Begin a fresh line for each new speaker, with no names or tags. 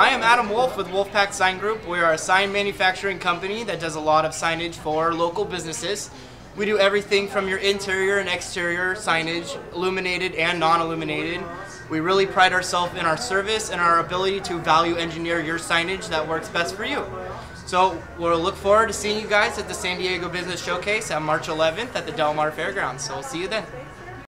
I am Adam Wolf with Wolfpack Sign Group. We are a sign manufacturing company that does a lot of signage for local businesses. We do everything from your interior and exterior signage, illuminated and non-illuminated. We really pride ourselves in our service and our ability to value engineer your signage that works best for you. So we'll look forward to seeing you guys at the San Diego Business Showcase on March 11th at the Del Mar Fairgrounds. So we'll see you then.